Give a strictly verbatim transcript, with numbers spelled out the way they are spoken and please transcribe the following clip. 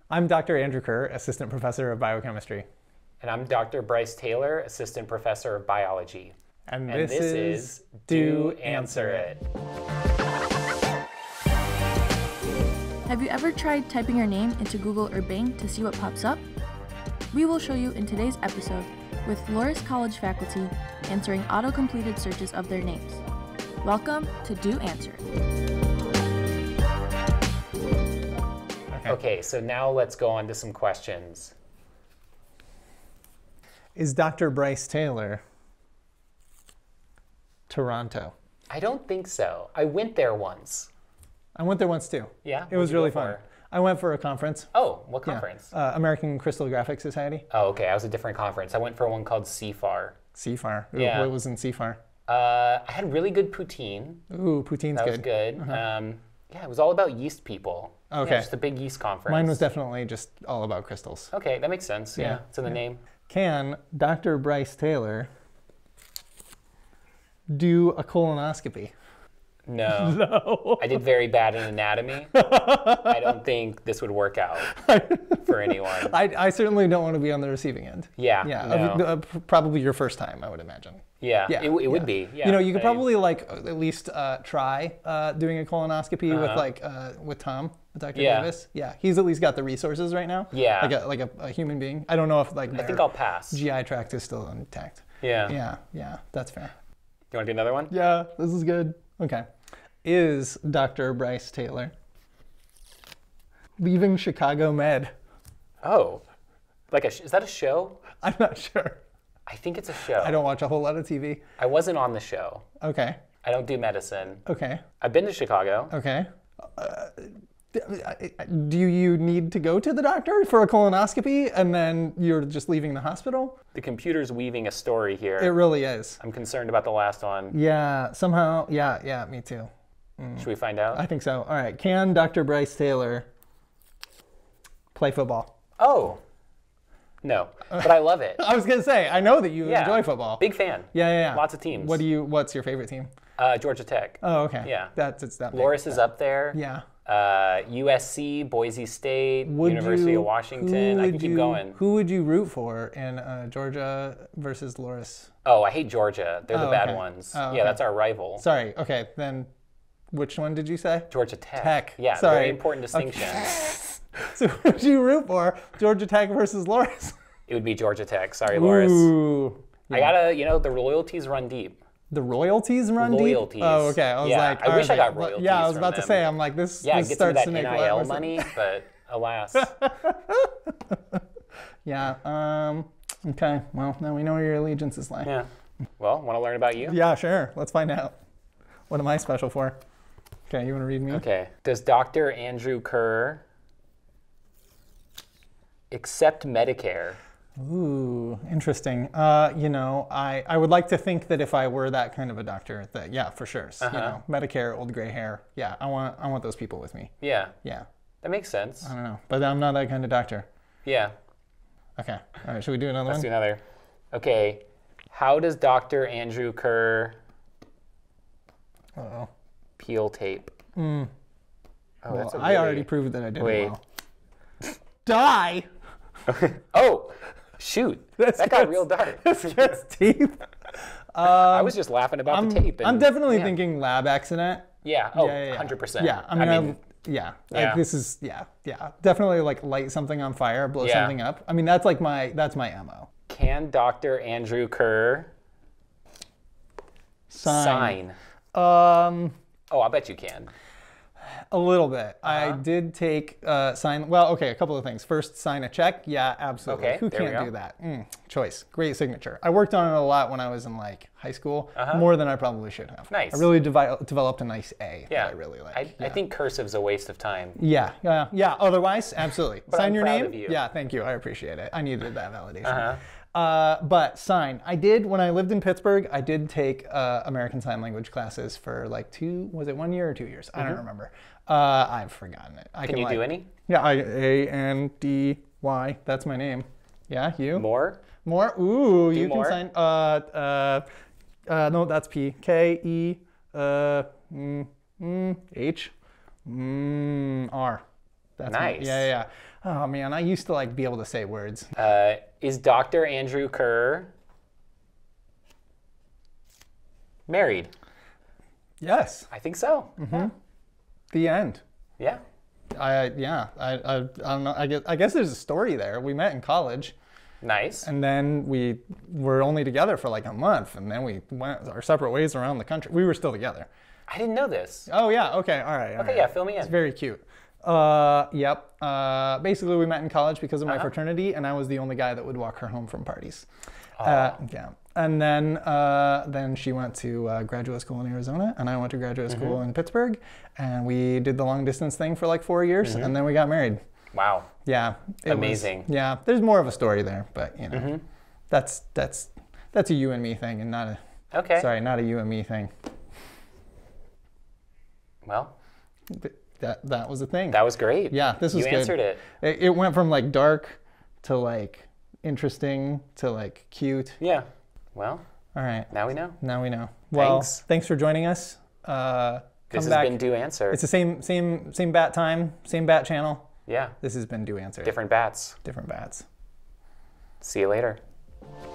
I'm Doctor Andrew Kehr, Assistant Professor of Biochemistry. And I'm Doctor Bryce Taylor, Assistant Professor of Biology. And, and this, this is, is Do Answer It. Have you ever tried typing your name into Google or Bing to see what pops up? We will show you in today's episode with Loras College faculty answering auto-completed searches of their names. Welcome to Do Answer It. Okay. okay, so now let's go on to some questions. Is Doctor Bryce Taylor Toronto? I don't think so. I went there once. I went there once too. Yeah? It was really fun. I went for a conference. Oh, what conference? Yeah. Uh, American Crystallographic Society. Oh, okay. I was a different conference. I went for one called C F A R. C F A R. Ooh, yeah. What was in C F A R? Uh, I had really good poutine. Ooh, poutine's that good. That was good. Uh-huh. um, yeah, it was all about yeast people. Okay. Yeah, just a big yeast conference. Mine was definitely just all about crystals. Okay, that makes sense. Yeah, yeah. It's in the yeah. name. Can Doctor Bryce Taylor do a colonoscopy? No. No. I did very bad in anatomy. I don't think this would work out for anyone. I, I certainly don't want to be on the receiving end. Yeah. Yeah. No. Uh, uh, probably your first time, I would imagine. Yeah. Yeah. It, it yeah. would be. Yeah. You know, you could I, probably like at least uh, try uh, doing a colonoscopy uh-huh. with like uh, with Tom, Doctor Yeah. Davis. Yeah. He's at least got the resources right now. Yeah. Like a like a, a human being. I don't know if like I think I'll pass. G I tract is still intact. Yeah. Yeah. Yeah. That's fair. You want to do another one? Yeah. This is good. Okay. Is Doctor Bryce Taylor leaving Chicago Med? Oh, like a is that a show? I'm not sure. I think it's a show. I don't watch a whole lot of T V. I wasn't on the show. Okay. I don't do medicine. Okay. I've been to Chicago. Okay. Uh, do you need to go to the doctor for a colonoscopy and then you're just leaving the hospital? The computer's weaving a story here. It really is. I'm concerned about the last one. Yeah, somehow, yeah, yeah, me too. Mm. Should we find out? I think so. All right, can Doctor Bryce Taylor play football? Oh, no, but I love it. I was gonna say, I know that you yeah. enjoy football. Big fan. Yeah, yeah, yeah. Lots of teams. What do you? What's your favorite team? Uh, Georgia Tech. Oh, okay. Yeah. That's it's that. Loras big. is up there. Yeah. Uh, U S C, Boise State, would University you, of Washington. I can keep you, going. Who would you root for in uh, Georgia versus Loras? Oh, I hate Georgia. They're oh, the bad okay. ones. Oh, okay. Yeah, that's our rival. Sorry. Okay, then which one did you say? Georgia Tech. Tech. Yeah, Sorry. very important distinction. Okay. So who would you root for? Georgia Tech versus Loras? It would be Georgia Tech. Sorry, Loras. Ooh. Yeah. I gotta, you know, the royalties run deep. The royalties run loyalties. deep? Oh, okay. I was yeah, like, I wish right. I got royalties. Yeah, I was from about them. to say, I'm like, this, yeah, this get starts some to of that make N I L a lot more money, but alas. Yeah. Um, okay. Well, now we know where your allegiances lie. Yeah. Well, want to learn about you? Yeah, sure. Let's find out. What am I special for? Okay, you want to read me? Okay. Does Doctor Andrew Kehr accept Medicare? Ooh, interesting. Uh, you know, I, I would like to think that if I were that kind of a doctor, that yeah, for sure. Uh-huh. You know, Medicare, old gray hair. Yeah, I want I want those people with me. Yeah. Yeah. That makes sense. I don't know, but I'm not that kind of doctor. Yeah. Okay. All right. Should we do another Let's one? do another. Okay. How does Doctor Andrew Kehr Uh-oh. peel tape? Mm. Oh, well, that's a I really... already proved that I did Wait. it well. Die. Oh. Shoot, This that gets, got real dark. This gets deep. Um, I was just laughing about I'm, the tape. And, I'm definitely yeah. thinking lab accident. Yeah, oh, yeah, yeah, yeah. one hundred percent. Yeah, I mean, I mean yeah, yeah. Like, this is, yeah, yeah. Definitely like light something on fire, blow yeah. something up. I mean, that's like my, that's my M O. Can Doctor Andrew Kehr sign? sign? Um, oh, I bet you can. A little bit. Uh-huh. I did take uh, sign. Well, okay, a couple of things. First, sign a check. Yeah, absolutely. Okay, Who there we can't go. do that? Mm, choice. Great signature. I worked on it a lot when I was in like high school, uh-huh. more than I probably should have. Nice. I really devi- developed a nice A Yeah. that I really like. I, yeah. I think cursive's a waste of time. Yeah, yeah, yeah. Otherwise, absolutely. But Sign I'm your proud name. of you. Yeah, thank you. I appreciate it. I needed that validation. Uh-huh. Uh, but sign. I did, when I lived in Pittsburgh, I did take uh, American Sign Language classes for like two, was it one year or two years? Mm-hmm. I don't remember. Uh, I've forgotten it. I can, can you like, do any? Yeah, I, A N D Y, that's my name. Yeah, you? More? More? Ooh, do you more? can sign, uh, uh, uh, no, that's P. K, E, uh, mm, mm, H, mm, R. That's Nice. My, yeah, yeah. Oh man, I used to like be able to say words. Uh, is Doctor Andrew Kehr married? Yes. I think so. Mm-hmm. Yeah. The end. Yeah. I yeah. I, I I don't know. I guess I guess there's a story there. We met in college. Nice. And then we were only together for like a month, and then we went our separate ways around the country. We were still together. I didn't know this. Oh yeah. Okay. All right. All Okay. right. Yeah. Fill me in. It's very cute. Uh, yep. Uh, basically, we met in college because of my Uh-huh. fraternity, and I was the only guy that would walk her home from parties. Oh. Uh, yeah. And then, uh, then she went to uh, graduate school in Arizona, and I went to graduate Mm-hmm. school in Pittsburgh, and we did the long distance thing for like four years, Mm-hmm. and then we got married. Wow. Yeah. it was- Amazing. yeah. There's more of a story there, but you know, Mm-hmm. that's that's that's a you and me thing, and not a Okay. sorry, not a you and me thing. Well, Th- That that was a thing. that was great. Yeah, this was You good. answered it. It, it went from like dark to like interesting to like cute. Yeah. Well, All right, now we know. now we know. Well, Thanks. thanks for joining us. Uh, This come has back. been DuAnswer. It's the same same same bat time, same bat channel. Yeah. This has been DuAnswer It. Different bats. Different bats. See you later.